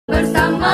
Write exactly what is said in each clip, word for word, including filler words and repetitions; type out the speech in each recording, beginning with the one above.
Bersama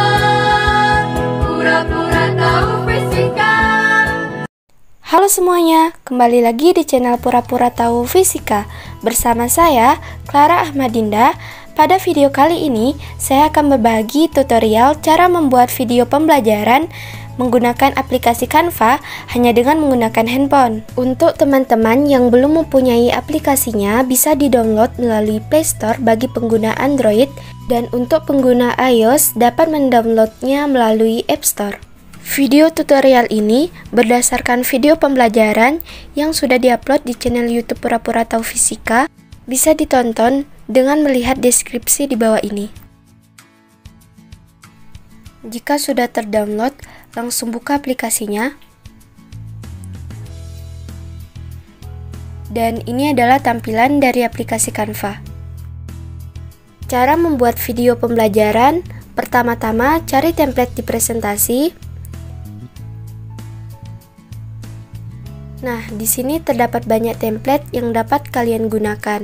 Pura-Pura Tahu Fisika. Halo semuanya, kembali lagi di channel Pura-Pura Tahu Fisika. Bersama saya, Clara Ahmadinda. Pada video kali ini, saya akan berbagi tutorial cara membuat video pembelajaran menggunakan aplikasi Canva hanya dengan menggunakan handphone. Untuk teman-teman yang belum mempunyai aplikasinya, bisa di-download melalui Play Store bagi pengguna Android, dan untuk pengguna iOS dapat mendownloadnya melalui App Store. Video tutorial ini berdasarkan video pembelajaran yang sudah diupload di channel YouTube Pura-Pura Tahu Fisika. Bisa ditonton dengan melihat deskripsi di bawah ini. Jika sudah terdownload, langsung buka aplikasinya. Dan ini adalah tampilan dari aplikasi Canva. Cara membuat video pembelajaran, pertama-tama cari template di presentasi. Nah, di sini terdapat banyak template yang dapat kalian gunakan.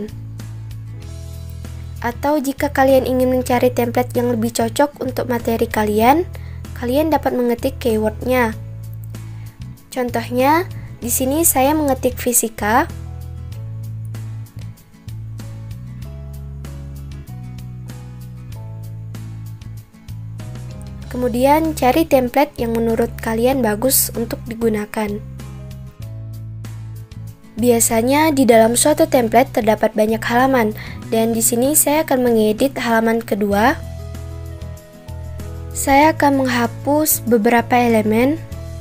Atau jika kalian ingin mencari template yang lebih cocok untuk materi kalian, kalian dapat mengetik keywordnya. Contohnya, di sini saya mengetik fisika. Kemudian cari template yang menurut kalian bagus untuk digunakan. Biasanya di dalam suatu template terdapat banyak halaman, dan di sini saya akan mengedit halaman kedua. Saya akan menghapus beberapa elemen.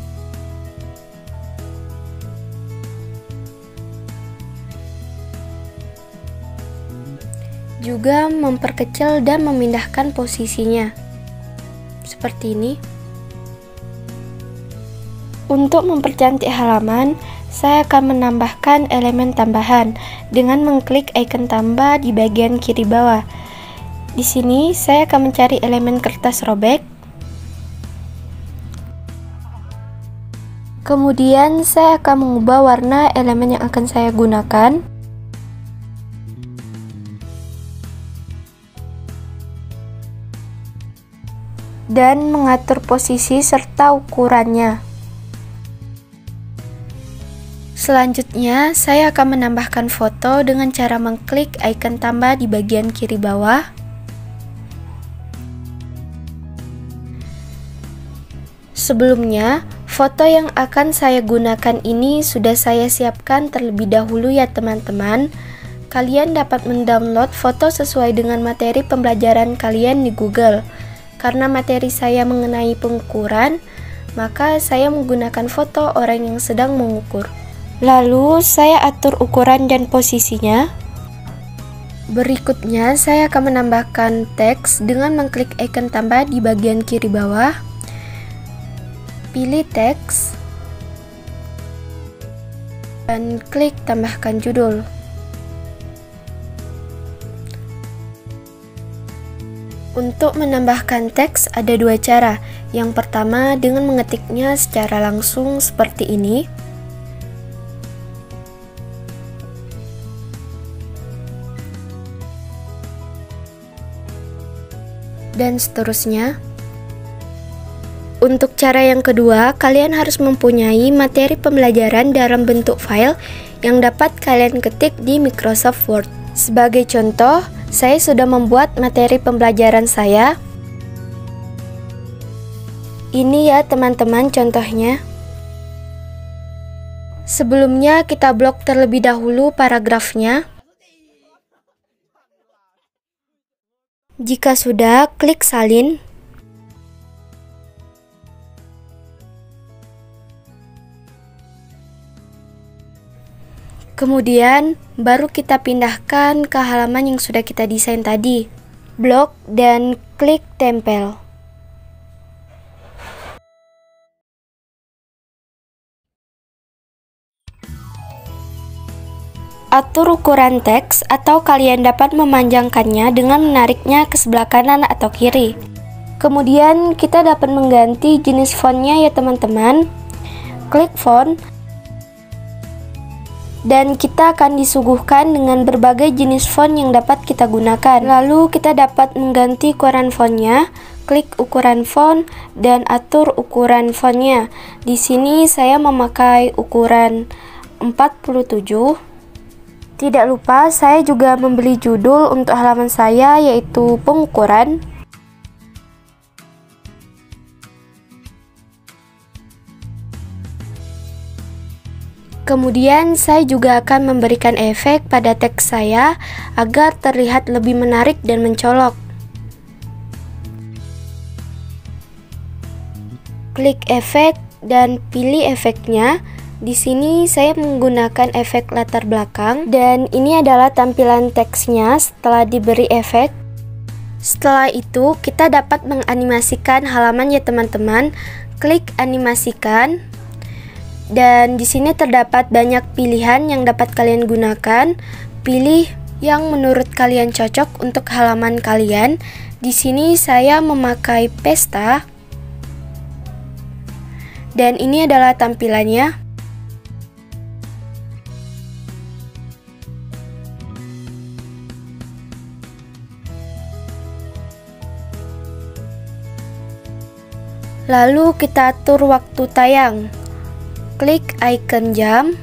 Juga memperkecil dan memindahkan posisinya. Seperti ini. Untuk mempercantik halaman, saya akan menambahkan elemen tambahan dengan mengklik icon tambah di bagian kiri bawah. Di sini saya akan mencari elemen kertas robek. Kemudian saya akan mengubah warna elemen yang akan saya gunakan. Dan mengatur posisi serta ukurannya. Selanjutnya, saya akan menambahkan foto dengan cara mengklik icon tambah di bagian kiri bawah. Sebelumnya, foto yang akan saya gunakan ini sudah saya siapkan terlebih dahulu ya teman-teman. Kalian dapat mendownload foto sesuai dengan materi pembelajaran kalian di Google. Karena materi saya mengenai pengukuran, maka saya menggunakan foto orang yang sedang mengukur. Lalu saya atur ukuran dan posisinya. Berikutnya saya akan menambahkan teks dengan mengklik icon tambah di bagian kiri bawah. Pilih teks dan klik tambahkan judul. Untuk menambahkan teks ada dua cara. Yang pertama dengan mengetiknya secara langsung seperti ini. Dan seterusnya. Untuk cara yang kedua, kalian harus mempunyai materi pembelajaran dalam bentuk file yang dapat kalian ketik di Microsoft Word. Sebagai contoh, saya sudah membuat materi pembelajaran saya. Ini ya teman-teman contohnya. Sebelumnya kita blok terlebih dahulu paragrafnya. Jika sudah, klik salin. Kemudian, baru kita pindahkan ke halaman yang sudah kita desain tadi. Blok dan klik tempel. Atur ukuran teks atau kalian dapat memanjangkannya dengan menariknya ke sebelah kanan atau kiri. Kemudian kita dapat mengganti jenis fontnya ya teman-teman. Klik font. dan kita akan disuguhkan dengan berbagai jenis font yang dapat kita gunakan. Lalu kita dapat mengganti ukuran fontnya. Klik ukuran font dan atur ukuran fontnya. Di sini saya memakai ukuran empat puluh tujuh. Tidak lupa saya juga membeli judul untuk halaman saya, yaitu pengukuran. Kemudian saya juga akan memberikan efek pada teks saya agar terlihat lebih menarik dan mencolok. Klik efek dan pilih efeknya. Di sini saya menggunakan efek latar belakang dan ini adalah tampilan teksnya setelah diberi efek. Setelah itu kita dapat menganimasikan halaman ya teman-teman. Klik animasikan. Dan di sini terdapat banyak pilihan yang dapat kalian gunakan. Pilih yang menurut kalian cocok untuk halaman kalian. Di sini saya memakai pesta. Dan ini adalah tampilannya. Lalu kita atur waktu tayang. Klik icon jam.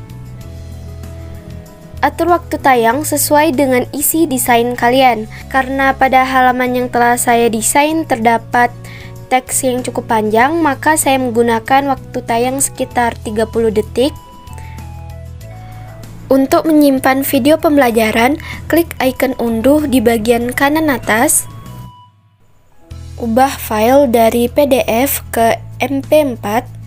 Atur waktu tayang sesuai dengan isi desain kalian. Karena pada halaman yang telah saya desain terdapat teks yang cukup panjang, maka saya menggunakan waktu tayang sekitar tiga puluh detik. Untuk menyimpan video pembelajaran, klik icon unduh di bagian kanan atas. Ubah file dari P D F ke M P empat.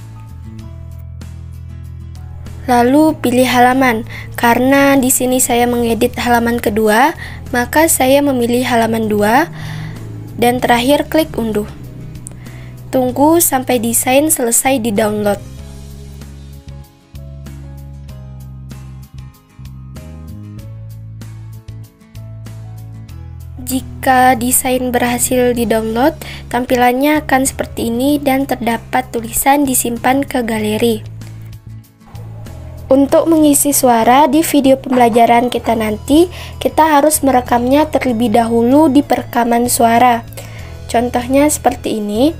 Lalu pilih halaman. Karena di sini saya mengedit halaman kedua, maka saya memilih halaman dua dan terakhir klik unduh. Tunggu sampai desain selesai di-download. Jika desain berhasil di-download, tampilannya akan seperti ini dan terdapat tulisan disimpan ke galeri. Untuk mengisi suara di video pembelajaran kita nanti, kita harus merekamnya terlebih dahulu di perekaman suara. Contohnya seperti ini.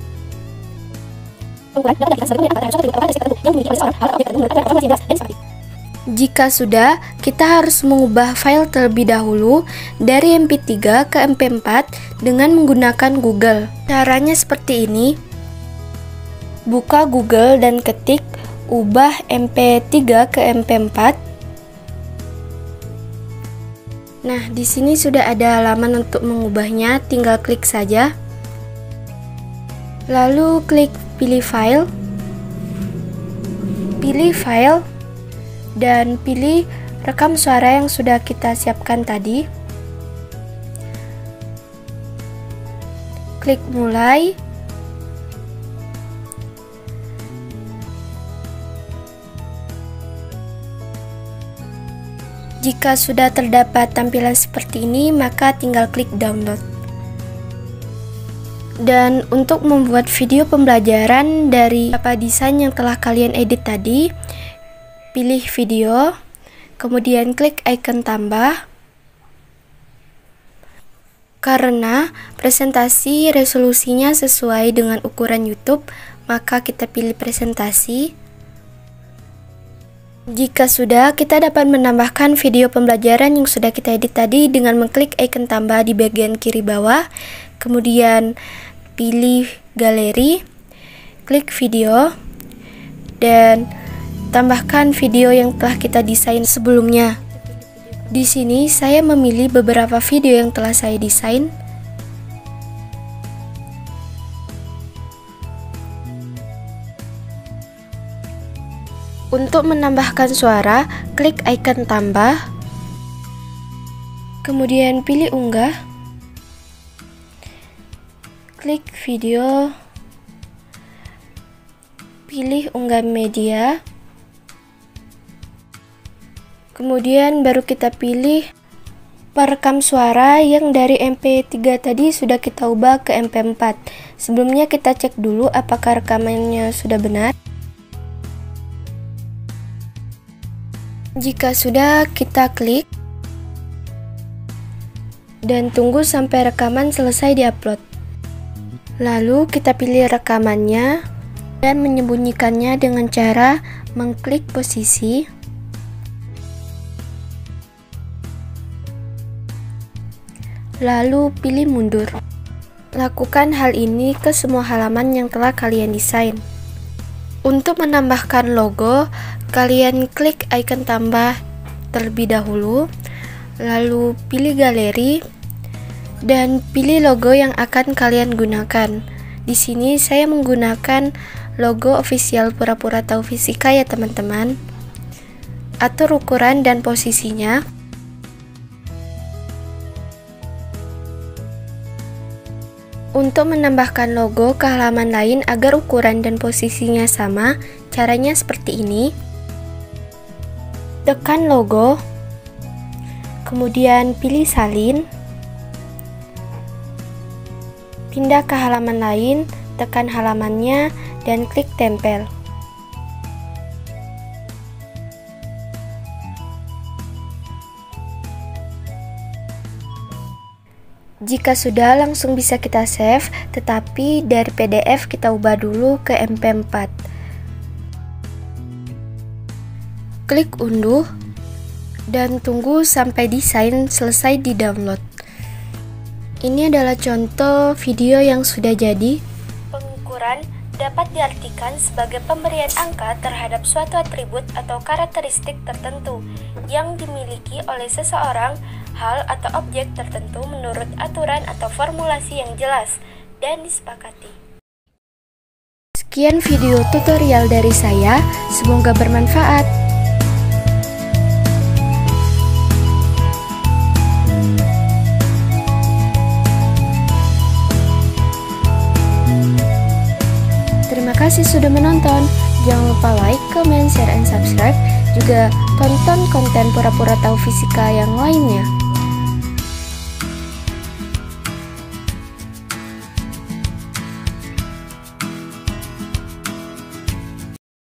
Jika sudah, kita harus mengubah file terlebih dahulu dari M P tiga ke M P empat dengan menggunakan Google. Caranya seperti ini. Buka Google dan ketik ubah M P tiga ke M P empat. Nah, di sini sudah ada halaman untuk mengubahnya, tinggal klik saja. Lalu klik pilih file. Pilih file dan pilih rekam suara yang sudah kita siapkan tadi. Klik mulai. Jika sudah terdapat tampilan seperti ini, maka tinggal klik download. Dan untuk membuat video pembelajaran dari beberapa desain yang telah kalian edit tadi, pilih video, kemudian klik icon tambah. Karena presentasi resolusinya sesuai dengan ukuran YouTube, maka kita pilih presentasi. Jika sudah, kita dapat menambahkan video pembelajaran yang sudah kita edit tadi dengan mengklik icon tambah di bagian kiri bawah, kemudian pilih galeri, klik video, dan tambahkan video yang telah kita desain sebelumnya. Di sini saya memilih beberapa video yang telah saya desain. Untuk menambahkan suara, klik icon tambah, kemudian pilih unggah, klik video, pilih unggah media, kemudian baru kita pilih perekam suara yang dari M P tiga tadi sudah kita ubah ke M P empat. Sebelumnya kita cek dulu apakah rekamannya sudah benar. Jika sudah, kita klik dan tunggu sampai rekaman selesai diupload. Lalu kita pilih rekamannya dan menyembunyikannya dengan cara mengklik posisi, lalu pilih mundur. Lakukan hal ini ke semua halaman yang telah kalian desain. Untuk menambahkan logo, kalian klik icon tambah terlebih dahulu, lalu pilih galeri dan pilih logo yang akan kalian gunakan. Di sini saya menggunakan logo official Pura-Pura Tahu Fisika ya teman-teman. Atur ukuran dan posisinya. Untuk menambahkan logo ke halaman lain agar ukuran dan posisinya sama, caranya seperti ini. Tekan logo, kemudian pilih salin, pindah ke halaman lain, tekan halamannya, dan klik tempel. Jika sudah, langsung bisa kita save, tetapi dari P D F kita ubah dulu ke M P empat. Klik unduh, dan tunggu sampai desain selesai di-download. Ini adalah contoh video yang sudah jadi. Pengukuran dapat diartikan sebagai pemberian angka terhadap suatu atribut atau karakteristik tertentu yang dimiliki oleh seseorang, hal atau objek tertentu menurut aturan atau formulasi yang jelas dan disepakati. Sekian video tutorial dari saya, semoga bermanfaat. Terima kasih sudah menonton. Jangan lupa like, comment, share, and subscribe. Juga tonton konten Pura-Pura Tahu Fisika yang lainnya.